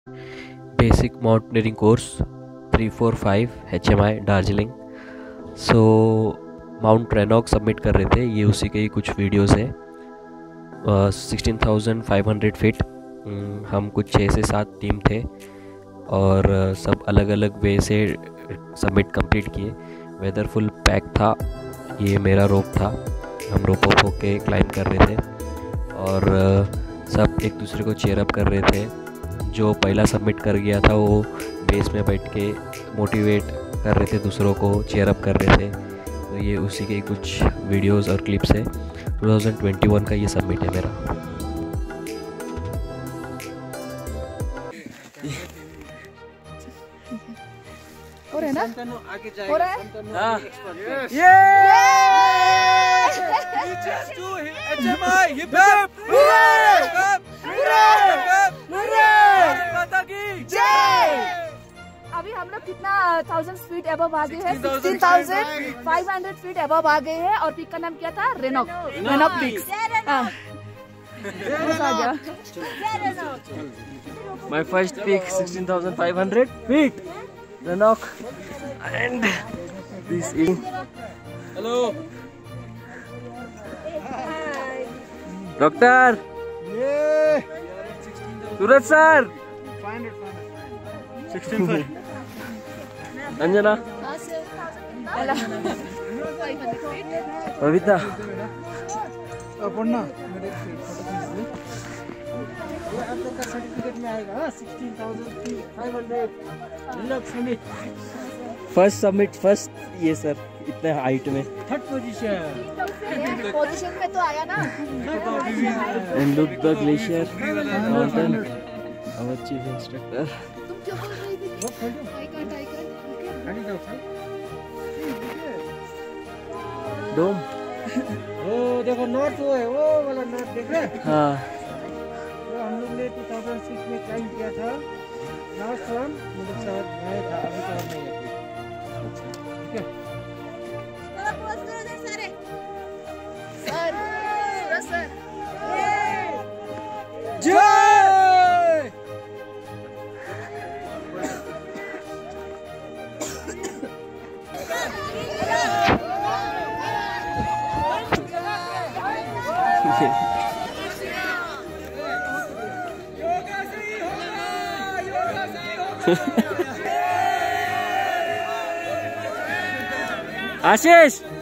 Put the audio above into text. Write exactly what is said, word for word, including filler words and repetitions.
Basic mountaineering course three four five H M I Darjeeling. So mount Renock summit कर रहे थे, ये उसी के ही कुछ वीडियोस है। Sixteen thousand five hundred feet, हम कुछ छः से सात टीम थे और uh, सब अलग अलग वे से सबमिट कंप्लीट किए। वेदर फुल पैक था, ये मेरा रोप था, हम रोप ऑफ होके क्लाइंब कर रहे थे और uh, सब एक दूसरे को चेयर अप कर रहे थे। जो पहला सबमिट कर गया था वो बेस में बैठ के मोटिवेट कर रहे थे, दूसरों को चेयर अप कर रहे थे। तो ये उसी के कुछ वीडियोस और क्लिप्स है। टू थाउजेंड ट्वेंटी वन का ये सबमिट है मेरा। हो रहा है ना? हो रहा है? हाँ। अभी हम लोग कितना थाउजेंड फीट एबव आ गए हैं? Sixteen thousand five hundred feet above आ गए हैं और पीक का नाम क्या था? Renock. Renock peaks. My first peak sixteen thousand five hundred feet. Ranok and this is. Hello. Doctor. Yeah. Suraj sir. sixteen five. Anjana. Pavita. अपना सर्टिफिकेट में आएगा sixteen thousand five hundred. First summit first ये sir इतने height में third position position में तो आया ना। And look the glacier mountain our chief instructor. तुम क्यों बोल रही थी? टाइगर टाइगर डोम। ओ देखो नॉर्थ वो है, वो वाला नॉर्थ देख रहे हैं? हाँ वो हम लोग ने टू थाउजेंड सिक्स में क्लाइम किया था। लास्ट वन मुझे शायद नया था, अभी तो नहीं है। ठीक है सर सर जय। आशीष।